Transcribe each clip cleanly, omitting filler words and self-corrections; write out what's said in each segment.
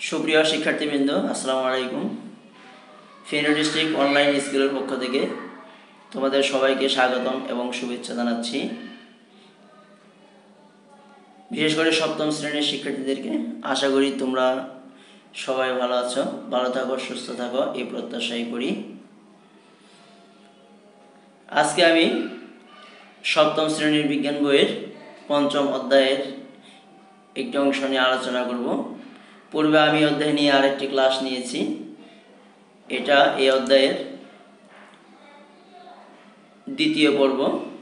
সুপ্রিয় শিক্ষার্থীবৃন্দ, আসসালামু আলাইকুম। ফেনী ডিস্ট্রিক্ট অনলাইন স্কুলের পক্ষ থেকে তোমাদের সবাইকে স্বাগতম এবং শুভেচ্ছা জানাচ্ছি। বিশেষ করে সপ্তম শ্রেণীর শিক্ষার্থীদেরকে আশা করি তোমরা সবাই ভালো আছো, ভালো থাকো, সুস্থ থাকো এই প্রত্যাশাই করি। আজকে আমি সপ্তম শ্রেণীর বিজ্ঞান বইয়ের পঞ্চম অধ্যায়ের একটি অংশ নিয়ে আলোচনা করব। পূর্বে আমি অধ্যায় নিয়ে আরেকটি ক্লাস নিয়েছি, এটা এই অধ্যায়ের দ্বিতীয় পর্ব।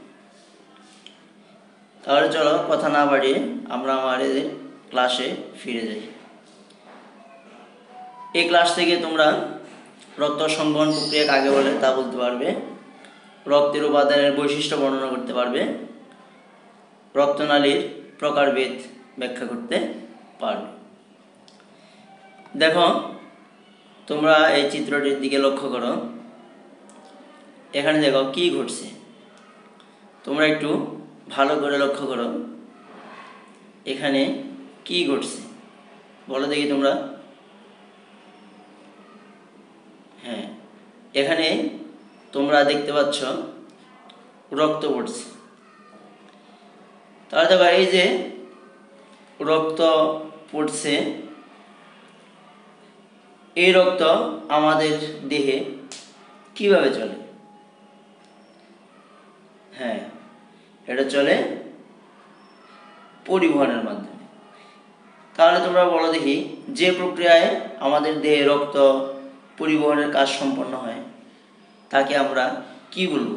তাহলে চলো কথা না বাড়িয়ে আমরা আমাদের ক্লাসে ফিরে যাই। এই ক্লাস থেকে তোমরা রক্ত সংবহন প্রক্রিয়া কাকে বলে তা বলতে পারবে, রক্তের উপাদানের বৈশিষ্ট্য বর্ণনা করতে পারবে, রক্তনালীর প্রকারভেদ ব্যাখ্যা করতে পারবে। দেখো, তোমরা এই চিত্রটির দিকে লক্ষ্য করো। এখানে দেখো কি ঘটছে, তোমরা একটু ভালো করে লক্ষ্য করো। এখানে কি ঘটছে বলো দেখি তোমরা। হ্যাঁ, এখানে তোমরা দেখতে পাচ্ছ রক্ত পড়ছে। তাহলে দেখো, এই যে রক্ত পড়ছে, এই রক্ত আমাদের দেহে কিভাবে চলে? হ্যাঁ, এটা চলে পরিবহনের মাধ্যমে। তাহলে তোমরা বলো দেখি, যে প্রক্রিয়ায় আমাদের দেহে রক্ত পরিবহনের কাজ সম্পন্ন হয় তাকে আমরা কি বলবো?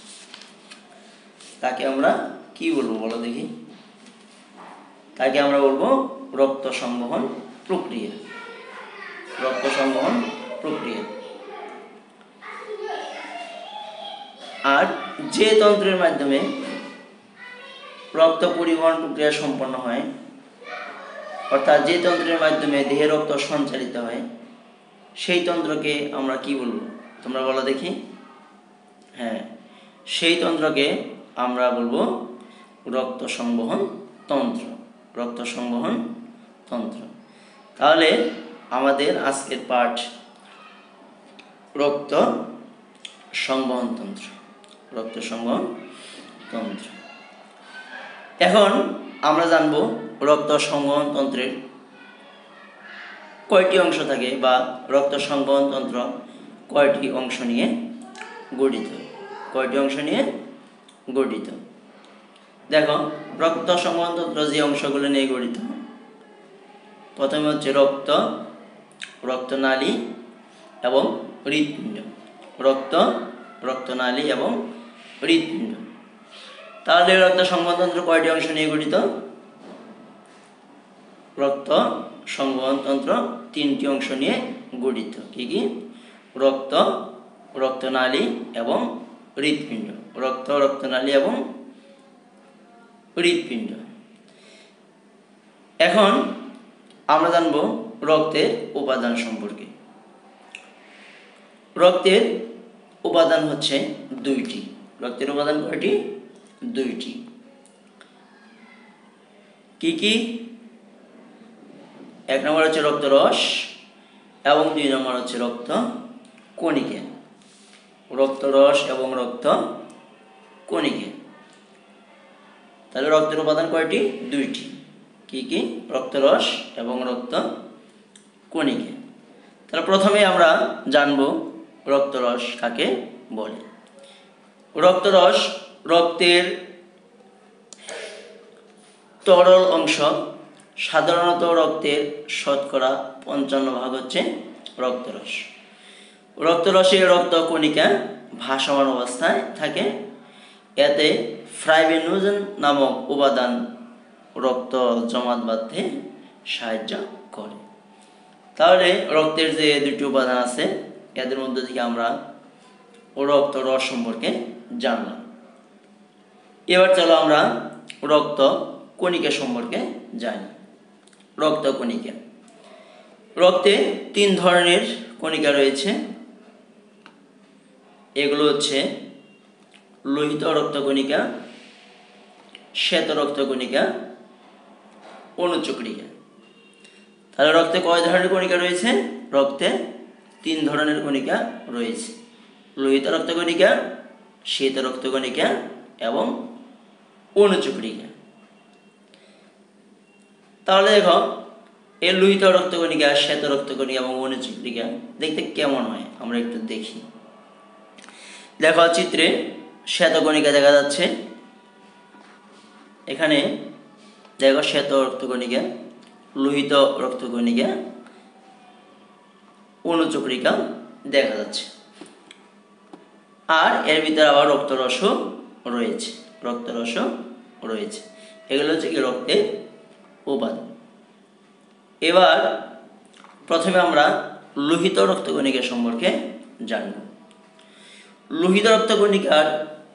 তাকে আমরা কি বলবো বলো দেখি। তাকে আমরা বলবো রক্ত সংবহন প্রক্রিয়া। রক্ত সংবহন প্রক্রিয়া। আর যে তন্ত্রের মাধ্যমে রক্ত পরিবহন প্রক্রিয়া সম্পন্ন হয়, অর্থাৎ যে তন্ত্রের মাধ্যমে দেহে রক্ত সঞ্চালিত হয়, সেই তন্ত্রকে আমরা কি বলবো তোমরা বলো দেখি। হ্যাঁ, সেই তন্ত্রকে আমরা বলবো রক্ত সংবহন তন্ত্র। রক্ত সংবহন তন্ত্র। তাহলে আমাদের আজকের পাঠ রক্ত সংবহন তন্ত্র। রক্ত সংবহন তন্ত্র। এখন আমরা জানবো রক্ত সংবহন তন্ত্রের কয়টি অংশ থাকে, বা রক্ত সংবহন তন্ত্র কয়টি অংশ নিয়ে গঠিত। কয়টি অংশ নিয়ে গঠিত? দেখো, রক্ত সংবহন তন্ত্র যে অংশগুলো নিয়ে গঠিত, প্রথমে হচ্ছে রক্ত, রক্তনালী এবং হৃৎপিণ্ড। রক্ত, রক্তনালী এবং হৃৎপিণ্ড। তাহলে রক্ত সংবহন তন্ত্র কয়টি অংশ নিয়ে গঠিত? রক্ত সংবহন তন্ত্র তিনটি অংশ নিয়ে গঠিত। কি কি? রক্ত, রক্তনালী এবং হৃৎপিণ্ড। রক্ত, রক্তনালী এবং হৃৎপিণ্ড। এখন আমরা জানব রক্তের উপাদান সম্পর্কে। রক্তের উপাদান হচ্ছে দুইটি। রক্তের উপাদান কয়টি? দুইটি। কি কি? এক নম্বর হচ্ছে রক্তরস এবং দুই নম্বর হচ্ছে রক্ত কণিকা। রক্তরস এবং রক্ত কণিকা। তাহলে রক্তের উপাদান কয়টি? দুইটি। কি কি? রক্তরস এবং রক্ত কণিকা। তাহলে প্রথমে আমরা জানব রক্তরস কাকে বলে। রক্তরস রক্তের তরল অংশ। সাধারণত রক্তের শতকরা 55% হচ্ছে রক্তরস। রক্তরসে রক্ত কণিকা ভাসমান অবস্থায় থাকে। এতে ফাইব্রিনোজেন নামক উপাদান রক্ত জমাট বাঁধতে সাহায্য করে। তাহলে রক্তের যে দুটি উপাদান আছে, এদের মধ্যে থেকে আমরা রক্তরস সম্পর্কে জানলাম। এবার চলো আমরা রক্ত কণিকা সম্পর্কে জানি। রক্ত কণিকা। রক্তে 3 ধরনের কণিকা রয়েছে। এগুলো হচ্ছে লোহিত রক্তকণিকা, শ্বেত রক্তকণিকা, অনুচক্রিকা। তাহলে রক্তে কয় ধরনের কণিকা রয়েছে? রক্তে 3 ধরনের কণিকা রয়েছে, লোহিত রক্তকণিকা, শ্বেত রক্তকণিকা এবং অনুচক্রিকা। তাহলে দেখো এই লোহিত রক্তকণিকা, শ্বেত রক্তকণিকা এবং অনুচক্রিকা দেখতে কেমন হয় আমরা একটু দেখি। দেখো চিত্রে শ্বেতকণিকা দেখা যাচ্ছে, এখানে দেখো শ্বেত রক্তকণিকা, লোহিত রক্তকণিকা, অনুচক্রিকা দেখা যাচ্ছে। আর এর ভিতরে আবার রক্তরসও রয়েছে, রক্তরসও রয়েছে। এগুলো হচ্ছে কি রক্তের উপাদান। এবার প্রথমে আমরা লোহিত রক্তকণিকা সম্পর্কে জানব। লোহিত রক্তকণিকার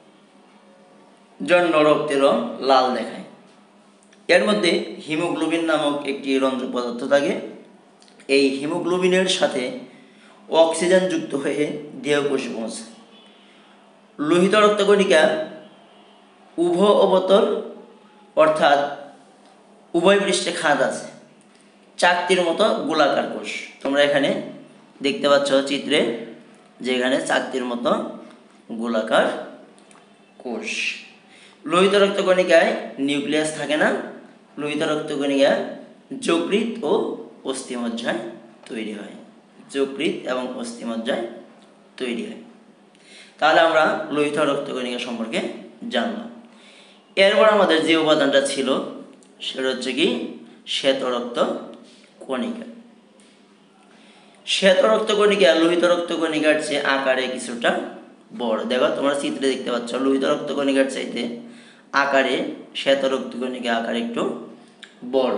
জন্য রক্তের রং লাল দেখায়। এর মধ্যে হিমোগ্লোবিন নামক একটি রঞ্জক পদার্থ থাকে। এই হিমোগ্লোবিনের সাথে অক্সিজেন যুক্ত হয়ে দেহকোষে পৌঁছায়। লোহিত রক্তকণিকা উভয় অবতল অর্থাৎ উভয় পৃষ্ঠে খাদ আছে, চাকতির মতো গোলাকার কোষ। তোমরা এখানে দেখতে পাচ্ছ চিত্রে যে এখানে চাকতির মতো গোলাকার কোষ। লোহিত রক্তকণিকায় নিউক্লিয়াস থাকে না। লোহিত রক্তকণিকা যকৃৎ ও অস্থিমজ্জায় তৈরি হয়, যকৃৎ এবং অস্থিমজ্জায় তৈরি হয়। তাহলে আমরা লোহিত রক্তকণিকা সম্পর্কে জানলাম। এরপর আমাদের যে উপাদানটা ছিল সেটা হচ্ছে কি শ্বেত রক্তকণিকা। শ্বেত রক্তকণিকা লোহিত রক্তকণিকার চেয়ে আকারে কিছুটা বড়। দেখো তোমরা চিত্রে দেখতে পাচ্ছ লোহিত রক্তকণিকার চাইতে আকারে শ্বেত রক্তকণিকা আকার একটু বড়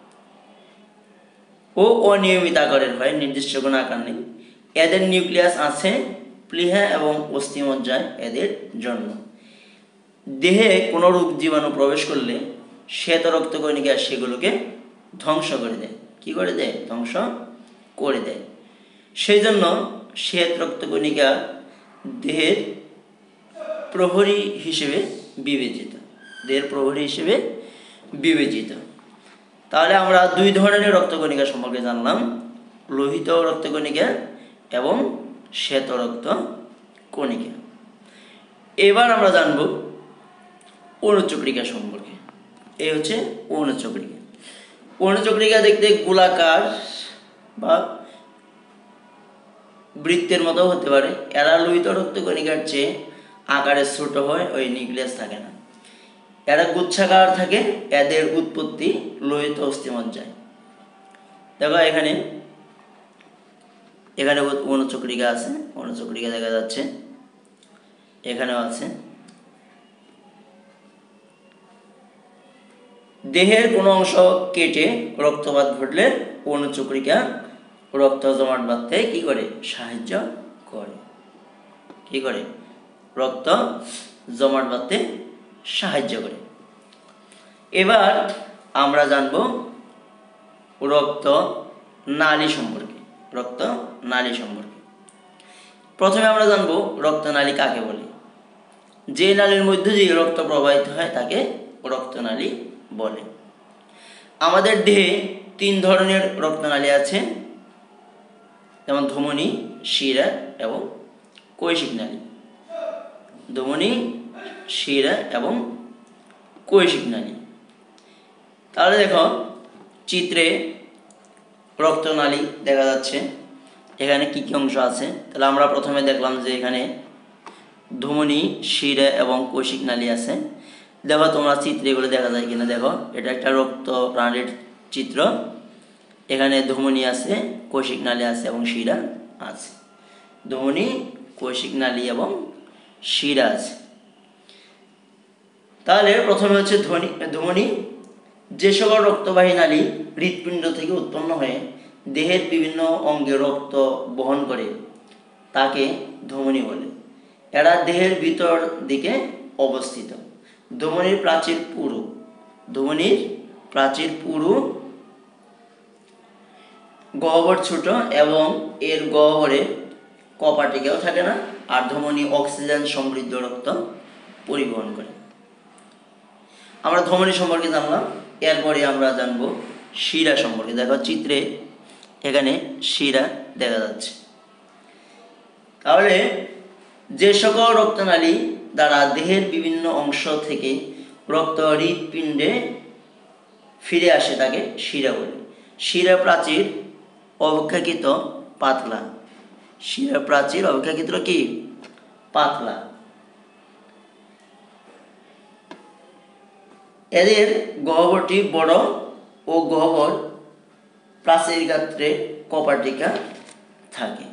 ও অনিয়মিত আকারের হয়, নির্দিষ্ট কোনো আকার নেই। এদের নিউক্লিয়াস আছে প্লীহা এবং অস্থিমজ্জায় এদের জন্ম। দেহে কোনো রোগ জীবাণু প্রবেশ করলে শ্বেত রক্তকণিকা সেগুলোকে ধ্বংস করে দেয়। কি করে দেয়? ধ্বংস করে দেয়। সেই জন্য শ্বেত রক্তকণিকা দেহের প্রহরী হিসেবে বিবেচিত, দেহের প্রহরী হিসেবে বিবেচিত। তাহলে আমরা 2 ধরনের রক্তকণিকা সম্পর্কে জানলাম, লোহিত রক্তকণিকা এবং শ্বেত রক্তকণিকা। এবার আমরা জানব অনুচক্রিকা সম্পর্কে। এই হচ্ছে অনুচক্রিকা। অনুচক্রিকা দেখতে গোলাকার বা বৃত্তের মতো হতে পারে। এরা লোহিত রক্তকণিকার চেয়ে আকারে ছোট হয়, ওই নিউক্লিয়াস থাকে না। এরা গুচ্ছাকার থাকে। এদের উৎপত্তি লোহিত অস্থিমজ্জায়। দেখো এখানে এখানে অনুচক্রিকা আছে, অনুচক্রিকা দেখা যাচ্ছে, এখানেও আছে। দেহের কোনো অংশ কেটে রক্তপাত ঘটলে অনুচক্রিকা রক্ত জমাট বাঁধতে কি করে? সাহায্য করে। কি করে? রক্ত জমাট বাঁধতে সাহায্য করে। এবার আমরা জানব রক্ত নালী সম্পর্কে। রক্ত নালী সম্পর্কে প্রথমে আমরা জানব রক্তনালী কাকে বলে। যে নালীর মধ্যে দিয়ে রক্ত প্রবাহিত হয় তাকে রক্তনালী বলে। আমাদের দেহে 3 ধরনের রক্তনালী আছে, যেমন ধমনী, শিরা এবং কৈশিক নালী। ধমনী, শিরা এবং কৈশিক নালী। তাহলে দেখো চিত্রে রক্তনালী দেখা যাচ্ছে, এখানে কি কি অংশ আছে। তাহলে আমরা প্রথমে দেখলাম যে এখানে ধমনী, শিরা এবং কৈশিক নালী আছে। দেখো তোমরা চিত্রে এগুলো দেখা যায় কিনা দেখো। এটা একটা রক্ত প্রাণীর চিত্র। এখানে ধমনী আছে, কৈশিক নালী আছে এবং শিরা আছে। ধমনী, কৈশিক নালী এবং শিরা আছে। তাহলে প্রথমে হচ্ছে ধমনী। যে সকল রক্তবাহী নালী হৃৎপিণ্ড থেকে উৎপন্ন হয়ে দেহের বিভিন্ন অঙ্গে রক্ত বহন করে তাকে ধমনী বলে। এরা দেহের ভিতর দিকে অবস্থিত। ধমনীর প্রাচীর পুরু। ধমনীর প্রাচীর পুরু, গহ্বর ছোট এবং এর গহ্বরে কপাটিকাও থাকে না। আর ধমনী অক্সিজেন সমৃদ্ধ রক্ত পরিবহন করে। আমরা ধমনী সম্পর্কে জানলাম। এরপরে আমরা জানব শিরা সম্পর্কে। দেখো চিত্রে এখানে শিরা দেখা যাচ্ছে। তাহলে যে সকল রক্তনালী দ্বারা দেহের বিভিন্ন অংশ থেকে রক্ত হৃৎপিণ্ডে ফিরে আসে তাকে শিরা বলে। শিরা প্রাচীর অপেক্ষাকৃত পাতলা। শিরা প্রাচীর অপেক্ষাকৃত কি পাতলা। এদের গহ্বরটি বড় ও গহ্বর প্রাচীর গাত্রে কপাটিকা থাকে।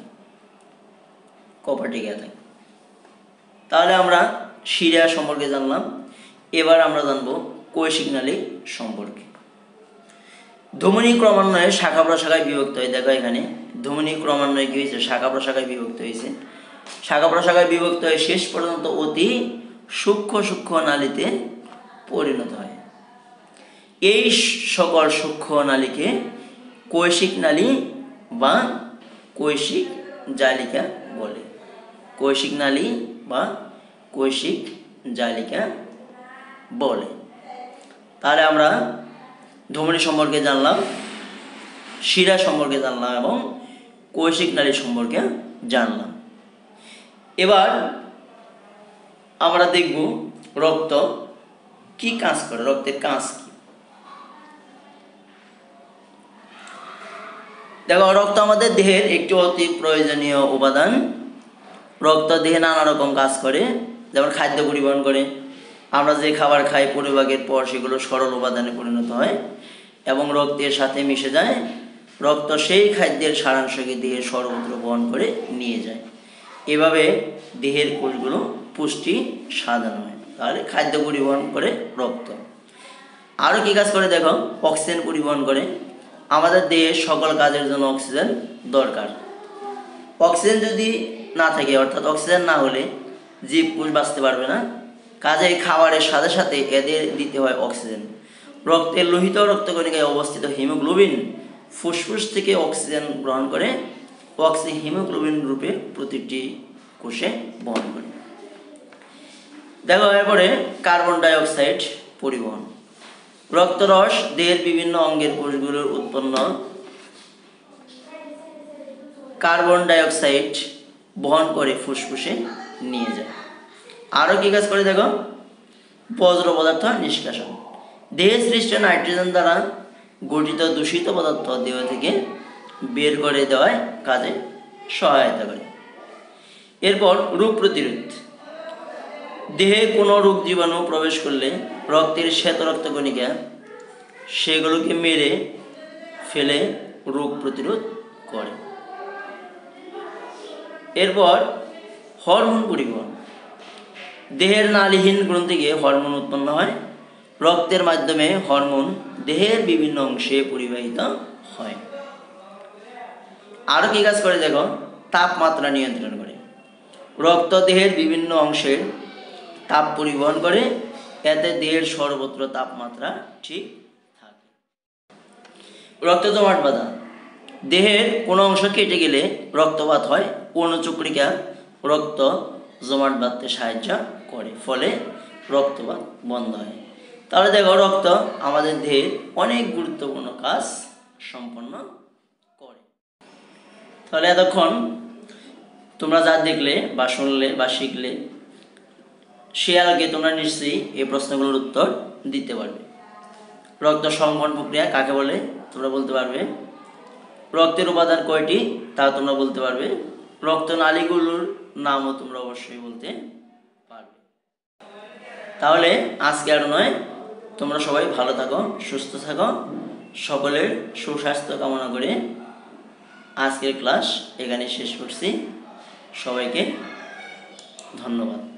তাহলে আমরা শিরা সম্পর্কে জানলাম। এবার আমরা জানবো কৈশিক নালী সম্পর্কে। ধমনী ক্রমান্বয়ে শাখা প্রশাখায় বিভক্ত হয়। দেখো এখানে ধমনী ক্রমান্বয়ে কি হয়েছে, শাখা প্রশাখায় বিভক্ত হয়েছে। শাখা প্রশাখায় বিভক্ত হয়ে শেষ পর্যন্ত অতি সূক্ষ্ম নালীতে পরিণত হয়। এই সকল সূক্ষ্ম নালীকে কৈশিক নালী বা কৈশিক জালিকা বলে। কৈশিক নালী বা কৈশিক জালিকা বলে। তাহলে আমরা ধমনী সম্পর্কে জানলাম, শিরা সম্পর্কে জানলাম এবং কৈশিক নালী সম্পর্কে জানলাম। এবার আমরা দেখব রক্ত কি কাজ করে, রক্তের কাজ কি। দেখো রক্ত আমাদের দেহের একটি অতি প্রয়োজনীয় উপাদান। রক্ত দেহে নানা রকম কাজ করে, যেমন খাদ্য পরিবহন করে। আমরা যে খাবার খাই পরিপাকের পর সেগুলো সরল উপাদানে পরিণত হয় এবং রক্তের সাথে মিশে যায়। রক্ত সেই খাদ্যের সারাংশকে দেহের সর্বত্র বহন করে নিয়ে যায়। এভাবে দেহের কোষগুলো পুষ্টি সাধন হয়। তাহলে খাদ্য পরিবহন করে রক্ত। আরও কী কাজ করে দেখো, অক্সিজেন পরিবহন করে। আমাদের দেহের সকল কাজের জন্য অক্সিজেন দরকার। অক্সিজেন যদি না থাকে, অর্থাৎ অক্সিজেন না হলে জীবকোষ বাঁচতে পারবে না। কাজেই খাবারের সাথে সাথে এদের দিতে হয় অক্সিজেন। রক্তের লোহিত রক্তকণিকায় অবস্থিত হিমোগ্লোবিন ফুসফুস থেকে অক্সিজেন গ্রহণ করে হিমোগ্লোবিন রূপে প্রতিটি কোষে বহন করে। দেখো এরপরে কার্বন ডাই অক্সাইড পরিবহন। রক্তরস দেহের বিভিন্ন অঙ্গের কোষগুলোর উৎপন্ন কার্বন ডাই অক্সাইড বহন করে ফুসফুসে নিয়ে যায়। আরও কী কাজ করে দেখো, বজ্র পদার্থ নিষ্কাশন। দেহে সৃষ্ট নাইট্রোজেন দ্বারা গঠিত দূষিত পদার্থ দেহ থেকে বের করে দেওয়ায় কাজে সহায়তা করে। এরপর রোগ প্রতিরোধ। দেহে কোনো রোগ জীবাণু প্রবেশ করলে রক্তের শ্বেত রক্তকণিকা সেগুলোকে মেরে ফেলে রোগ প্রতিরোধ করে। এরপর হরমোন পরিবহন। দেহের নালীহীন গ্রন্থিকে হরমোন উৎপন্ন হয়। রক্তের মাধ্যমে হরমোন দেহের বিভিন্ন অংশে পরিবাহিত হয়। আরও কী কাজ করে দেখো, তাপমাত্রা নিয়ন্ত্রণ করে। রক্ত দেহের বিভিন্ন অংশের তাপ পরিবহন করে, এতে দেহের সর্বত্র তাপমাত্রা ঠিক থাকে। রক্ত জমাট বাঁধা। দেহের কোনো অংশ কেটে গেলে রক্তপাত হয়। অনুচক্রিকা রক্ত জমাট বাঁধতে সাহায্য করে, ফলে রক্তপাত বন্ধ হয়। তাহলে দেখো রক্ত আমাদের দেহের অনেক গুরুত্বপূর্ণ কাজ সম্পন্ন করে। তাহলে এতক্ষণ তোমরা যা দেখলে বা শুনলে বা শিখলে, সে আগে তোমরা নিশ্চয়ই এই প্রশ্নগুলোর উত্তর দিতে পারবে। রক্ত সংবহন প্রক্রিয়া কাকে বলে তোমরা বলতে পারবে। রক্তের উপাদান কয়টি তা তোমরা বলতে পারবে। রক্তনালীগুলোর নামও তোমরা অবশ্যই বলতে পারবে। তাহলে আজকে আর নয়, তোমরা সবাই ভালো থাকো, সুস্থ থাকো। সকলের সুস্বাস্থ্য কামনা করে আজকের ক্লাস এখানে শেষ করছি। সবাইকে ধন্যবাদ।